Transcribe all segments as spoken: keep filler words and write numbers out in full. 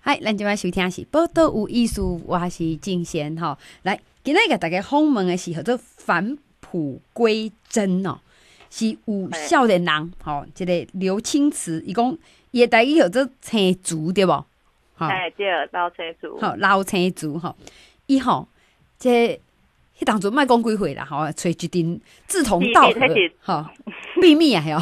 嗨，咱今晚收听是报道有艺术，我是静贤吼。来，今日给大家访问的是叫做返璞归真哦，是有少年人吼，一个刘青瓷，伊讲伊的台语叫做青竹对无？ 哎，对，老青竹。 好，老青竹吼，伊吼这。迄当初莫讲几岁啦，吼，找一阵志同道合，吼，秘密啊，嘿哦，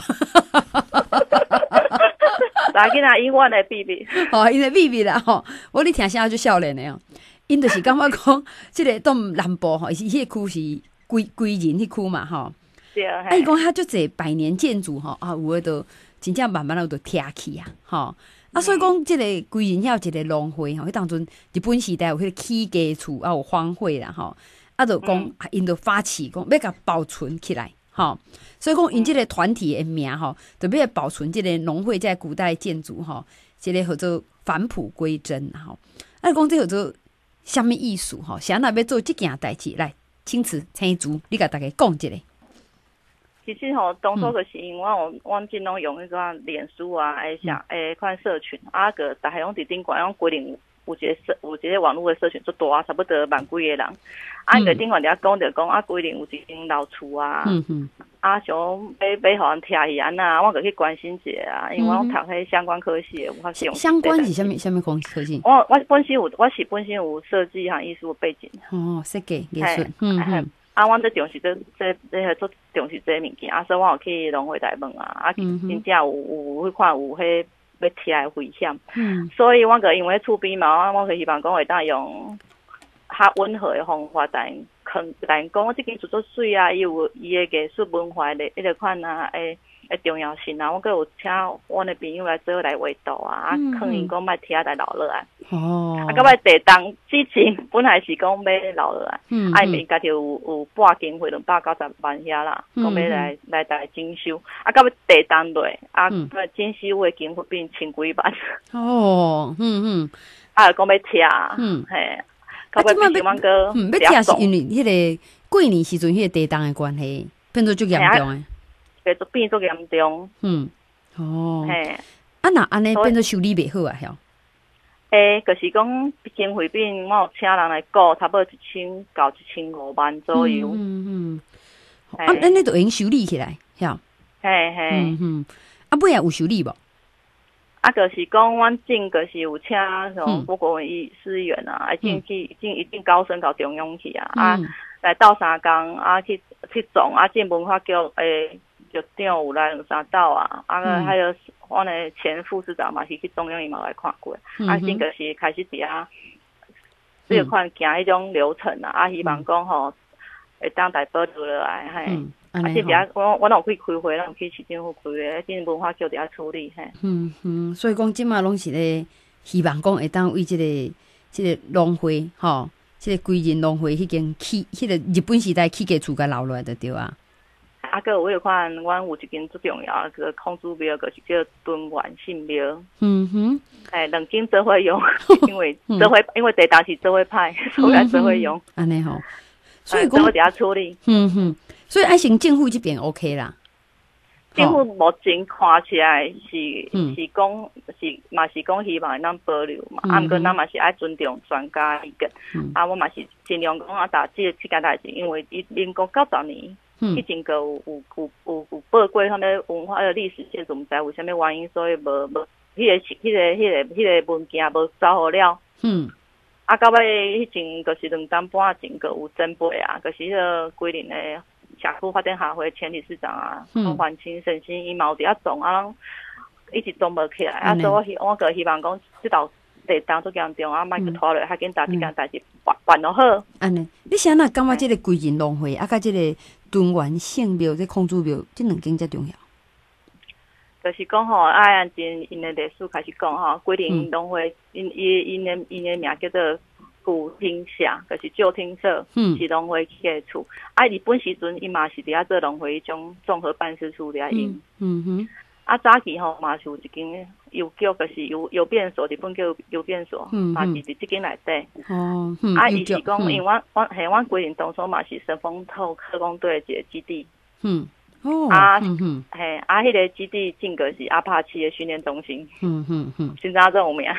大囡仔永远的秘密， 吼，因为秘密啦，吼，我你听声就少年的哦，因就是感觉讲，即个东南部吼，是迄个区是归归仁迄区嘛，吼， 对， 啊，伊讲遐足侪百年建筑吼，啊，有诶都真正慢慢有都拆去啊，吼。啊，所以讲，即个归仁遐有一个农会吼，迄当阵日本时代有迄个起家厝，啊有荒废啦，吼。啊，就讲，啊，因就发起讲要甲保存起来，吼，所以讲因即个团体的名吼，就要保存即个农会在古代建筑吼，即个叫做返璞归真吼。啊，讲这叫做虾米意思吼？谁若要做即件代志来，青瓷青竹，你甲大家讲一下。 其实吼，当初就是因为我我尽拢用迄个脸书啊，诶，像诶款社群，啊个逐下拢伫顶悬，拢规定。有一个社，有一个网络的社群足大，差不多万几个人。啊，伊个顶悬伫遐讲着讲啊，规定有一间老厝啊，嗯嗯，啊想要要互人拆去安那，我就去关心一下啊，因为我读迄相关科系的，有法用。 相关是啥物啥物科系？ 我我本身有，我是本身有设计和艺术的背景。 哦，设计艺术，嗯嗯。 啊，我最重视这这这做重视这物件，啊，所以我有去农会来问啊，啊，真正有有迄款有迄。要贴的危险，嗯，所以我个因为厝边嘛，我个希望讲会当用较温和的方法，但肯但讲我这间厝做水啊，伊有伊的艺术文化的迄个款啊，诶诶重要性啊，我个有请我的朋友来做来画图啊，啊，劝因讲莫贴来留落来，哦，啊，到尾地动之前本来是讲要留落来，嗯，啊，伊家己有有半经费两百九十万遐啦，讲要来来来征收，啊，到尾地动落，啊，征收的经费变千几万， 哦，嗯嗯， 啊，讲要贴，嗯，嘿，到尾变成阮个， 嗯，要贴是因为迄个过年时阵迄个地动的关系，变做足严重诶。 变做变做严重，嗯， 哦，嘿，啊那安尼变做修理袂好啊，晓？ 诶，就是讲经费变，我有请人来顾，差不多一千到一千五万左右。嗯嗯， 啊，咱你都用修理起来，晓？ 嘿嘿， 嗯嗯，啊，尾也有修理无？ 啊，就是讲，阮进就是有请像郭国文医师员啊，啊，进去进一定高升到中央去啊，啊，来斗三工啊，去去种啊，进文化局诶。局长有来两三道啊，啊个还有我的前副市长嘛是去中央伊嘛来看过，嗯、啊，先就是开始伫遐这个款行迄种流程啊，啊，希望讲吼会当大保留落来，嘿、嗯，啊，是伫遐我我有去开会，咱有去市政府开会，进文化局伫遐处理，嘿， 嗯嗯，所以讲即马拢是咧希望讲会当为即、这个即、这个农会吼，即、这个归仁农会迄间起，迄、那个日本时代起家厝甲留落来就对啊。 啊，个有迄款，阮有一间最重要个空祖庙，就是叫敦元信庙。嗯哼，哎，两间做伙用，因为做伙，因为地当是做伙派，所以做伙用。 安尼吼，所以讲我伫遐处理。 嗯哼，所以爱行政府这边 OK 啦。 政府目前看起来是、嗯、是讲是嘛是讲希望咱保留嘛，啊，毋过咱嘛是爱尊重专家意见。嗯、啊，我嘛是尽量讲啊，打这这件代志，因为伊民国九十年。以前个有有有有有报过他们文化的历史建筑，毋知为虾米原因，所以无无迄个迄个迄个迄个文件无找好了。嗯。啊，到尾迄前就是两担半前个有真备啊，就是迄个规定诶社区发展协会前理事长啊，黄焕清先生伊嘛有伫遐种啊，一直种无起来。啊，所以我希我个希望讲即道地动做严重啊，莫去拖落，还紧打即件代志办办落好。 安尼，你啥若感觉即个归仁农会啊，甲即个敦元圣庙、这空祖庙，这两间才重要。 就是讲吼，啊，按照因的历史开始讲吼，归仁农会因因因的因的名叫做古厅社，就是旧厅社，嗯、是农会起的厝。啊，日本时阵伊嘛是伫遐做农会一种综合办事处伫遐用。嗯哼。啊，早期吼嘛是有一间邮局，就是邮邮变所，日本叫邮变所，嘛、嗯、是伫即间内底。哦，嗯、啊，伊是讲，因为我我系我规定当初嘛是神风特科工队一个基地。嗯，哦，啊，嗯哼，嘿，啊，迄、那个基地正个是阿帕奇的训练中心。嗯哼哼，现在这有名。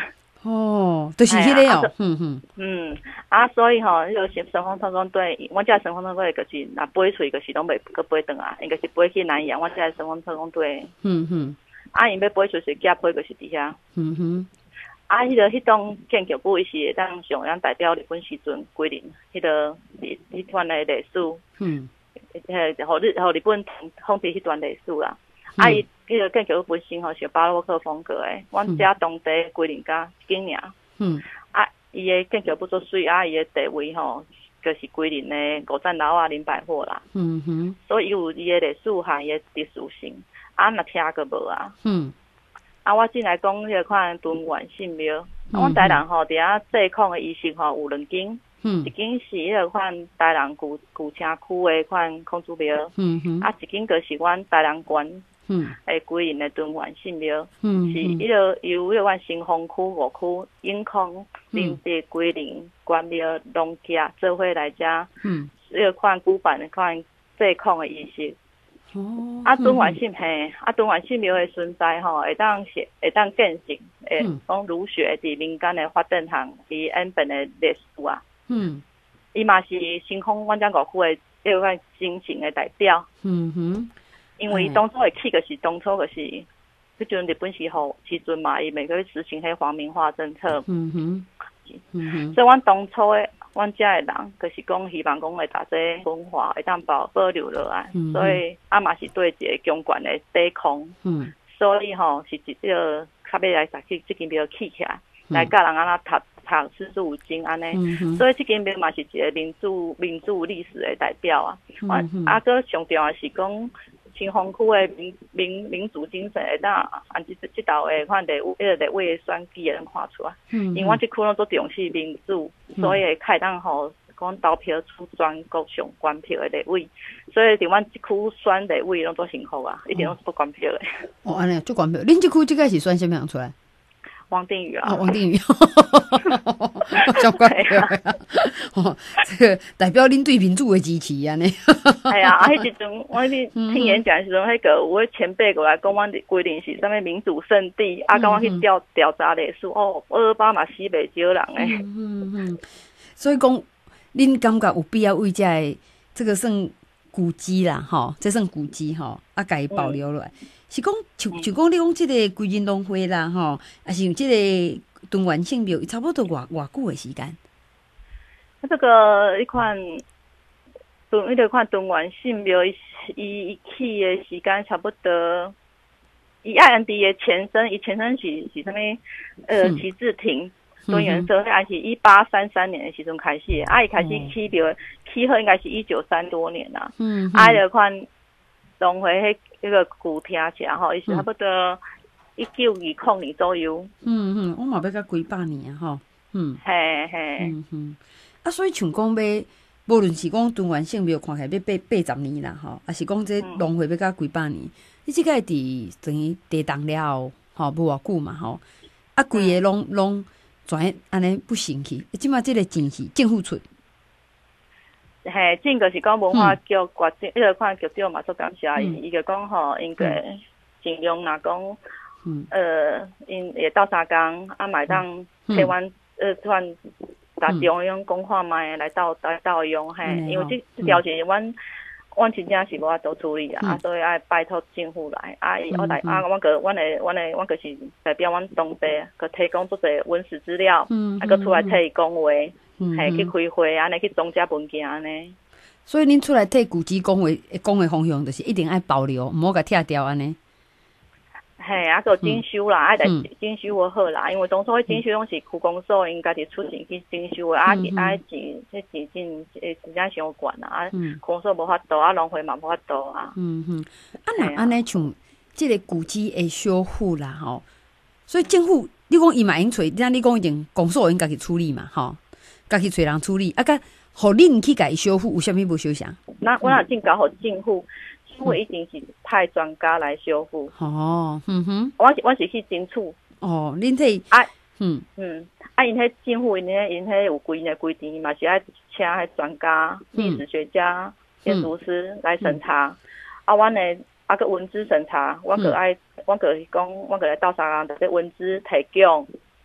哦，就是迄个哦，嗯嗯嗯，啊，所以吼，迄个神风特工队，我这神风特工队就是若飞出去，就是拢袂搁飞转啊，应该是飞去南洋。我这神风特工队， 嗯嗯， 啊，因要飞出去，架飞就是伫遐， 嗯哼， 啊，迄个迄种建筑物是会当上咱代表日本时阵规定，迄个迄迄段的历史， 嗯， 迄互日互日本统治迄段历史啦。啊，伊迄个建筑物本身吼是巴洛克风格诶，阮遮当地规定甲一间尔。嗯，啊，伊诶建筑不做水，啊，伊诶地位吼，就是规定诶五层楼啊、林百货啦。嗯哼，所以伊有伊诶历史和伊诶特殊性，啊，若听个无啊。嗯，啊，我进来讲迄个款敦煌神庙，啊，阮台人吼伫遐祭孔诶仪式吼有两间，嗯，一间是迄个款台人古古城区诶款孔子庙，嗯哼，啊，一间就是阮台人县。嗯，诶，规营的敦煌神庙，嗯，是迄个由迄个阮新丰区五区永康林地规营关庙农家做伙来遮，嗯，迄个款举办的款祭孔的仪式。哦，啊，敦煌神嘿，啊，敦煌神庙的存在吼，会当是会当见证，诶，讲儒学伫民间的发展项，伊原本的历史啊，嗯，伊嘛是新丰阮遮五区的迄个款精神的代表。嗯哼。因为当初会起个是当初个是，迄阵日本时候时阵嘛，伊每个月实行迄皇民化政策。嗯哼，嗯哼。所以阮当初诶，阮遮诶人，就是讲希望讲会把这文化会当保保留落来。嗯、所以啊嘛是对一个强权诶抵抗。嗯。所以吼、喔、是一个较要来去即间庙起起来，嗯、来教人安怎读读四书五经安尼。嗯、所以即间庙嘛是一个民主民主历史诶代表啊。嗯、啊，个上重要是讲。新丰区的民民民主精神会当按即即道诶款立迄个立委的选举会当看出来，嗯、因为我即区拢做重视民主，嗯、所以会开当互讲投票出全国上关票的立委，所以伫阮即区选立委拢做幸福啊，一定拢是不关票的。 哦，安尼做关票，恁即区即个是选啥物人出来？ 王定宇啊， 哦，王定宇，交关票啊！哦，这个代表恁对民主的支持啊呢。 系啊，啊，迄时阵我迄听演讲的时阵，迄个有个前辈过来讲，阮规定是啥物民主圣地，啊，讲我去调调查历史，哦，二二八嘛死袂少人诶。嗯嗯嗯。 所以讲，恁感觉有必要为这个这个算古迹啦，吼，这算古迹吼，啊，甲伊保留落来。嗯是讲，就就讲你讲即个归仁农会啦，吼，还是即个敦煌圣庙，差不多偌偌久的时间？ 啊，这个一款敦，迄个款敦煌圣庙，伊伊起的时间差不多，伊爱按伫的前身，伊前身是是啥物？呃，旗帜亭敦元社，还是一八三三年的时阵开始，啊，伊开始起庙，起好应该是一九三多年啦。嗯，啊，迄个款农会迄。迄个古厅舍吼，伊是差不多一九二零年左右。嗯嗯，我嘛要甲几百年啊吼。嗯， 嘿嘿。 嗯嗯。啊，所以像讲要，无论是讲敦煌圣庙看起来要八八十年啦吼，还是讲这农会要甲几百年，你即个伫等于地动了后，吼无偌久嘛吼，啊规个拢拢全安尼不行去，即马即个钱是政府出。 嘿，正个是讲文化局国政，迄个款局长嘛做感谢伊，伊就讲吼，应该尽量若讲，呃，因会斗相共，啊，买当台湾呃，款达中央讲看卖来斗来斗用嘿，因为即即条是阮阮真正是无法度处理啊，啊，所以爱拜托政府来，啊，我来啊，我个阮的阮的阮个是代表阮当地，个提供做者文史资料，啊，个出来替伊讲话。嘿，去开会安尼去总结文件安尼。 所以恁出来替古迹讲话，讲的方向就是一定爱保留，唔好甲拆掉安尼。 嘿，啊个精修啦，爱来精修我好啦，因为当初精修拢是区公所应该是出钱去精修的，啊啊钱这钱真诶真正伤悬啦，啊公所无法度，啊农会嘛无法度啊。嗯哼， 啊若安尼像即个古迹的修复啦吼，所以政府你讲伊嘛用找，那你讲一定公所应该去处理嘛吼。家己找人处理，啊，甲互恁去家修复，有啥物无修啥？ 那我若正交互政府，政府一定是派专家来修复。哦，嗯哼，我是我是去争取。 哦，恁这啊，嗯嗯，啊，因迄政府因迄因迄有规定规定，嘛是爱请迄专家、历史学家、建筑师来审查。嗯、啊，阮诶啊个文资审查，我个爱，我个是讲，我个来斗相共，就是文资提供。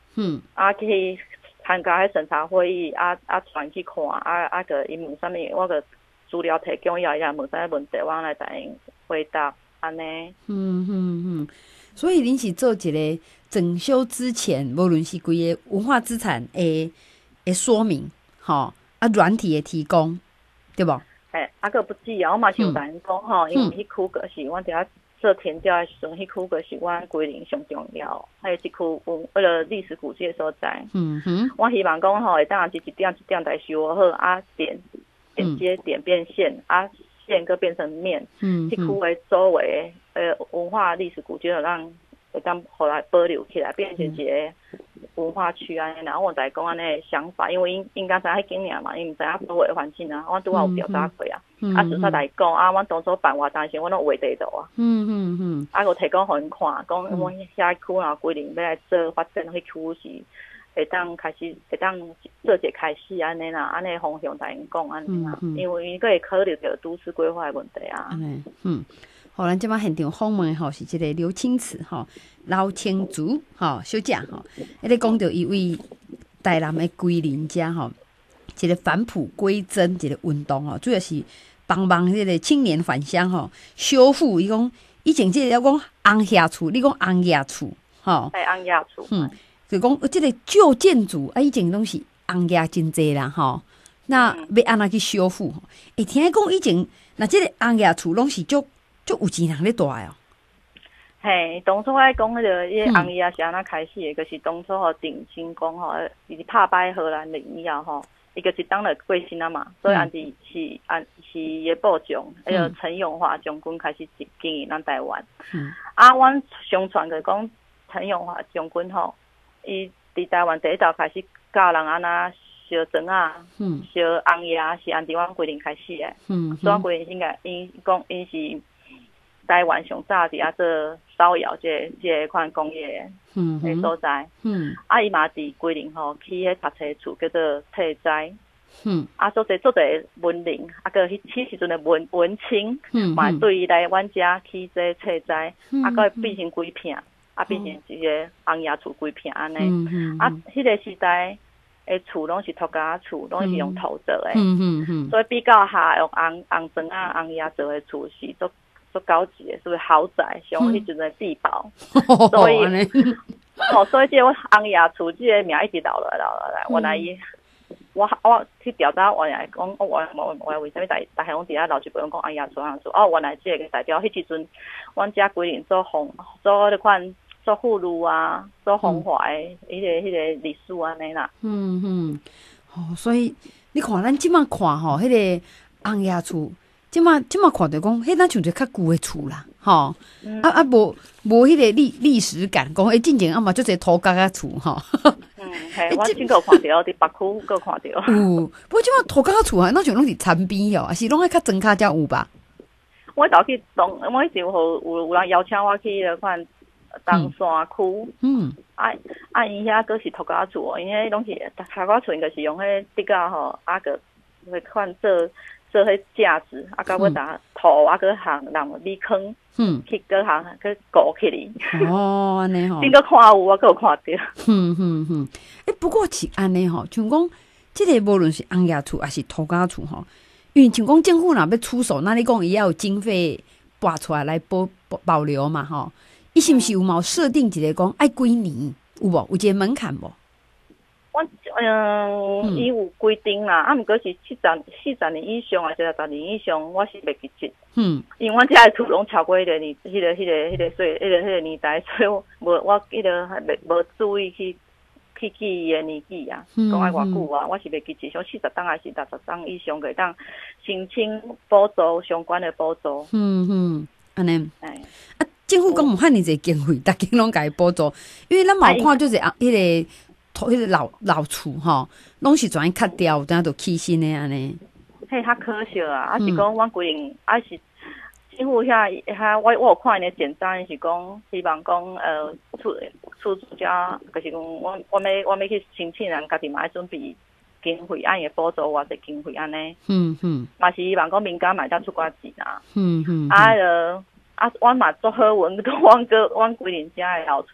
嗯，啊去参加迄审查会议，啊啊传去看，啊啊个因问啥物，我个资料提供以后，伊也问啥问题，我来答应回答安尼。 嗯嗯嗯，所以恁是做一个整修之前，无论是规个文化资产诶诶说明，吼啊软体的提供，对无？ 诶、欸，啊个不止啊，我嘛是有甲因讲吼，因为迄区个是阮伫遐做田调的时阵，迄区个是阮规定上重要，还有一区有为了历史古迹的所在。嗯哼，我希望讲吼，会当一一点一点来修好，啊点点接点变线，嗯、啊线个变成面，嗯，迄区的周围呃文化历史古迹就让会当后来保留起来，变成一个文化区安尼。然后我再讲安尼的想法，因为因因刚才迄几年嘛，因毋知影周围环境啊，我拄好有表达过啊。嗯、啊，实说来讲啊，阮当初办活动时，阮拢画地图啊。嗯嗯嗯。啊，我提供互因看，讲阮遐区若规定要来做发展，迄区是会当开始会当做一开始安尼啦，安尼方向甲因讲安尼啦，嗯嗯、因为伊个会考虑到都市规划的问题啊。嗯嗯。好，咱即摆现场访问吼是即个刘清慈吼，老青竹吼小姐吼，迄个讲到一位台南的归林家吼，一个返璞归真一个运动吼，主要是帮忙迄个青年返乡吼，修复伊讲以前即个要讲红叶厝，你讲红叶厝吼， 系红叶厝， 嗯，就讲即个旧建筑啊，以前拢是红叶真济啦吼，那要安怎去修复？会听讲以前那即个红叶厝拢是足。就有钱人咧住哦。 嘿，当初我讲迄个迄红叶是安怎开始的，就是当初吼定兴讲吼，伊是拍败荷兰人以后吼，伊就是当了过身啊嘛，所以安是是安是伊的部长，迄个陈永华将军开始经营咱台湾。嗯、啊，阮相传个讲陈永华将军吼，伊伫台湾第一道开始教人安那烧砖啊，嗯、烧红叶是按伫阮规定开始的。嗯，所以阮规定应该因讲因是。台湾上早伫遐做烧窑这这款工业的所在，嗯，啊伊嘛伫规定吼起迄读册厝叫做册斋，嗯，啊做者做者文人，啊个迄迄时阵的文文青，嗯，嘛对伊来阮遮起这册斋，啊个变成几片，啊变成一个红叶厝几片安尼，啊迄个时代的厝拢是土家厝，拢是用土做的，嗯嗯嗯，所以比较下用红红砖啊红叶做的厝是做。做高级的，是不是豪宅？像迄阵的地堡，嗯、所以，哦，所以这我红叶厝这个名一直留落来，留落来。原来伊，我我去调查，原来讲，我我我我为什么大大海拢底下留一辈人讲红叶厝红叶厝？哦，原来这个代表迄时阵，阮家规定做红做迄款做护路啊，做红华的迄、嗯、个迄、那个历史安尼啦。 嗯嗯，哦，所以你看咱即摆看吼，迄、那个红叶厝。即马即马看着讲，迄咱像一较旧的厝啦，吼、嗯，啊啊无无迄个历历史感，讲诶，进前啊嘛做一个土家家厝吼。 嗯，嘿，我真够看到，伫北区够看到。 有，不过即马土家家厝啊，那像拢是田边哦，还是拢爱较庄脚才有吧？ 我倒去东，我一直有有有人邀请我去迄款东山区，嗯，啊啊，因遐个是土家厝哦，因遐拢是土家厝，应该是用迄地价吼，啊个会款做。做迄价值，啊，到尾打土啊，个行人米坑，嗯，去个行去搞起哩。 哦，安尼吼， 顶个看有我，有看到。 嗯嗯嗯，诶，不过是安尼吼，像讲，即个无论是红叶厝还是土家厝吼，因为像讲政府若要出手，那你讲伊要有经费拨出来来保保留嘛吼，伊是毋是有冇设定一个讲爱几年有无？有一个门槛无？ 我嗯，伊、嗯、有规定啦，啊，毋过是四十四十年以上，还是十年以上，我是袂记得。嗯，因为阮遮的厝拢超过迄个年，迄、那个、迄、那个、迄、那个岁，迄、那个、迄、那个年代，所以我无我迄个还袂无注意去去记伊的年纪啊，讲爱偌久啊，我是袂记得，像四十档还是六十档以上个当申请补助相关的补助。 嗯嗯，安尼。哎，啊，政府讲有遐尼侪经费，逐间拢甲伊补助，因为咱嘛有看就是啊，迄、那个。迄个老老厝吼，拢是全砍掉，等下就起新的安尼。 嘿，较可惜啊！啊、嗯、是讲阮规定，啊是政府遐遐，我我有看因的简章，是讲希望讲呃，厝厝主家，就是讲我我要我要去申请人，家己嘛要准备经费，按伊补助或者经费安尼。嗯嗯。嘛是希望讲民间嘛当出寡钱啊。嗯嗯。啊呃。啊，阮嘛做好运，阮个阮规定遮的老厝，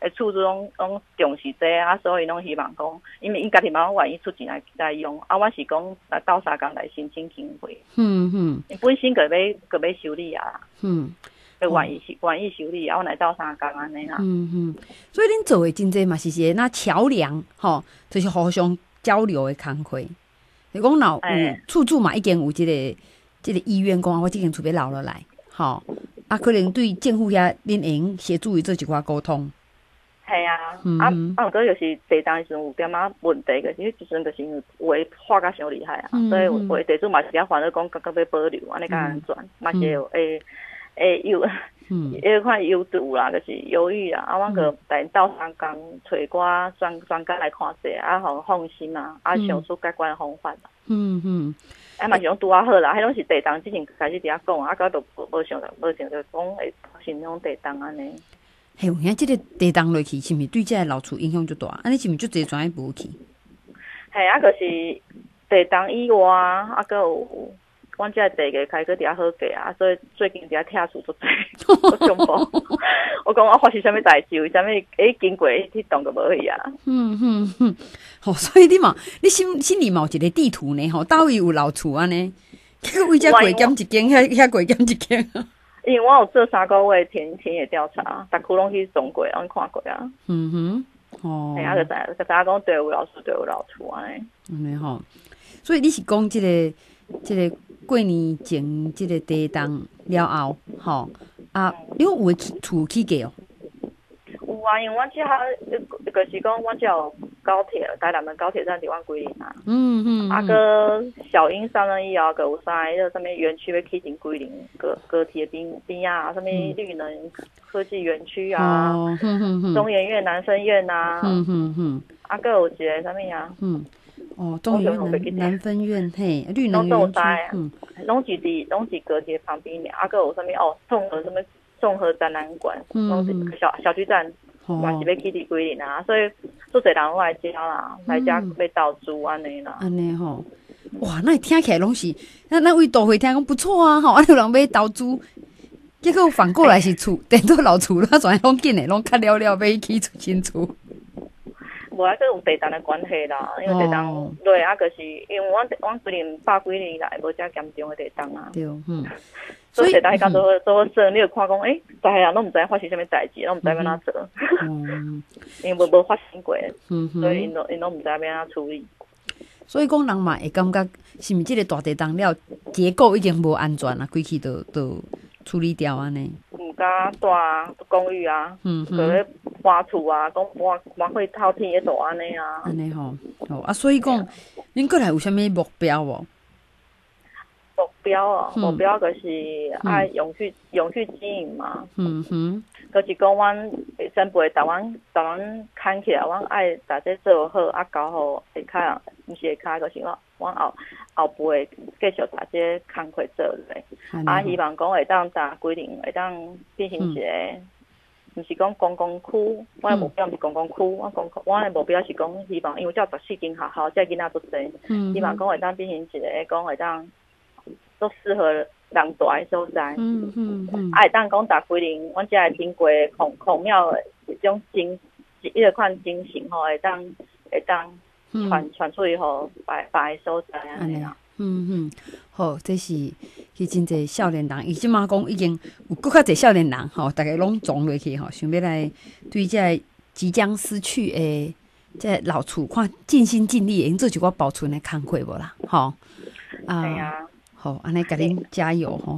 诶厝主拢拢重视这啊，所以拢希望讲，因为因家己嘛愿意出钱来来用，啊，我是讲来斗相共来申请经费。嗯嗯。因本身个要个要修理啊。嗯。个愿意是愿意修理，啊，我来斗相共安尼啦。嗯嗯。所以恁做诶真济嘛是些那桥梁吼，就是互相交流诶工课。你讲若有厝主嘛，已经有即、這个即、這个意愿讲，我即间厝要留落来，吼啊，可能对政府遐恁会用协助伊做一寡沟通。 系啊，嗯、啊啊，毋过就是地当时阵有点仔问题个，其实即阵就是因为有诶化甲伤厉害啊，嗯、所以有诶地主嘛是遐烦恼讲，感觉要保留，安尼甲安全，嘛、嗯、是有诶诶有。嗯，迄款忧郁啦，就是忧郁啦，啊，我个带斗相共找寡专专家来看者，啊，互放心啊，啊，想出解决方法啦。嗯嗯，啊嘛是讲拄啊好啦，迄拢是地动之前开始伫遐讲，啊，到都无想着，无想着讲会是种地动安尼。 嘿，有影即个地动落去，是毋是对即个老厝影响就大？安尼是毋是就侪专业无去？ 嘿，啊，就是地动以外，啊，个有。阮遮地价开搁伫遐好价啊，所以最近伫遐拆厝足济，足恐怖。我讲我发生啥物代志，为啥物诶经过迄栋就无去啊？嗯嗯嗯，吼、哦，所以你嘛，你心心里嘛有一个地图呢，吼，倒位有老厝安尼，去为遮过检一间，遐遐过检一间。 因为我有做三个月田田野调查，逐区拢去种过，拢看过啊。嗯哼，哦，哎呀，就知就知影讲对有老厝，对有老厝安尼。 安尼吼，所以你是讲即、這個即、這個。过年前即个地动了后，吼啊，你有诶厝起价哦？ 有啊，因为阮遮就是讲，阮遮有高铁，台南的高铁站伫阮桂林啊。嗯嗯。啊，个小英三人以后，个有三个迄个什么园区要起进桂林，高高铁边边啊，什么绿能科技园区啊，哦嗯嗯嗯、中研院、南生院啊，嗯嗯嗯，啊，个有一个什么啊？嗯。 哦，中研院、南分院，嘿，绿能园区， 嗯，拢是伫拢是高铁旁边，啊，个有啥物哦，综合什么综合展览馆，拢是小小巨蛋，嘛是要起伫桂林啊，所以做侪人来遮啦，来遮要投资安尼啦。 安尼吼，哇，那听起来拢是，那那位都会听讲不错啊，吼，啊有人要投资，结果反过来是厝，等到老厝了，全拢紧诶，拢较了了要起厝新厝。 无啊，个有地震的关系啦，因为地震对啊，就是因为阮阮桂林百几年来无遮严重的地震啊。对，嗯。所以地震迄间做做做，你有看讲，诶，大家人拢毋知发生啥物代志，拢毋知要哪做。嗯。因为无无发生过，嗯所以因拢因拢毋知要哪处理。 所以讲人嘛会感觉，是毋是即个大地震了，结构已经无安全啦，规气都都处理掉安尼。 毋敢住公寓啊，嗯嗯。搬厝啊，讲搬搬去透天迄度安尼啊。 安尼吼，哦啊，所以讲，恁过来有啥物目标无？ 目标哦，目标就是爱永续、永续经营嘛。嗯哼。就是讲，阮先辈台湾台湾看起来，阮爱大家做好，啊，搞好下骹啊，毋是下骹，就是我阮后后辈继续大家工课做咧。啊，希望讲会当搭规定，会当变成一个。毋是讲公共区，我的目标毋是公共区，我公我的目标是讲希望，因为遮有十四间学校，遮囡仔足济，希望讲会当变成一个讲会当足适合人住的所在。嗯嗯嗯。啊，会当讲搭规定，阮遮会经过孔孔庙的一种精，迄个款精神吼，会当会当传传出去互别别的所在安尼啦。 嗯嗯，好，这是去真侪少年人，伊即马讲已经有更较侪少年人吼，大家拢撞落去吼，想要来对这即将失去诶，这老厝看尽心尽力，用做一寡保存的工课无啦，吼啊，啊好，安尼甲恁加油吼。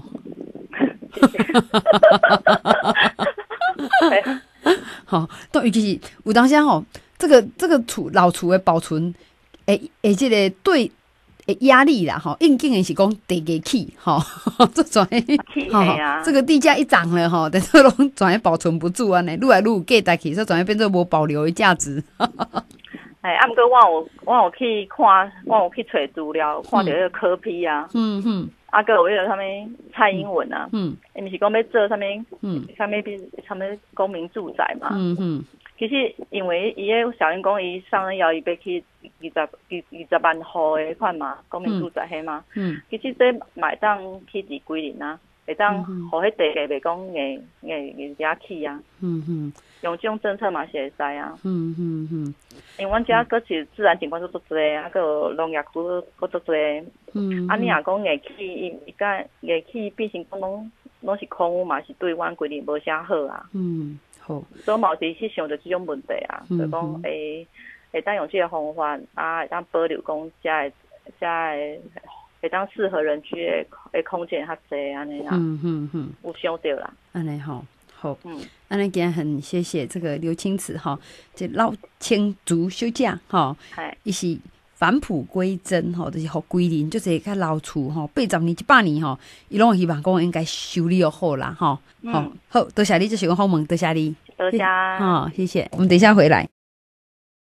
好，都尤其是有当时吼，这个这个厝老厝的保存，诶诶，这个对。诶，压力啦，吼，应景的是讲地价起，吼，这种吼，这个地价一涨了，吼，但是拢全保存不住安尼，愈来愈有价值起，所以全变做无保留的价值。 哎，啊，毋过我有我有去看，我有去找资料，看到迄个科批啊，嗯嗯，啊，个有迄个啥物蔡英文啊，嗯，伊毋是讲要做啥物，嗯，啥物比啥物公民住宅嘛，嗯嗯。其实因为伊个小英讲伊上任要伊要去二十二二十万户的款嘛，公民住宅迄嘛。嗯。其实这买当去伫桂林啊， 会当互迄地价袂讲硬硬硬遮起啊。 嗯嗯， 用这种政策嘛是会使啊。 嗯嗯嗯， 因为阮遮佫是自然景观足足侪，啊，佫有农业区佫足侪。嗯，啊，你若讲硬起，伊伊甲硬起变成讲拢拢是空污嘛，是对阮规定无啥好啊。 嗯，好。 所以嘛有去想着即种问题啊，就讲会会当用即个方法啊，会当保留讲遮个遮个会当适合人居的的空间较侪安尼啦。嗯嗯嗯，有想到啦。 安尼吼。好，嗯，安尼今天很谢谢这个刘青慈哈，这老青竹小姐哈，伊是返璞归真吼，就是互归零，就是较老厝吼，八十年、一百年吼，伊拢希望讲应该修理好啦吼。好，好，多谢你，这是个访问，多谢你， 多谢， 好，谢谢，我们等一下回来。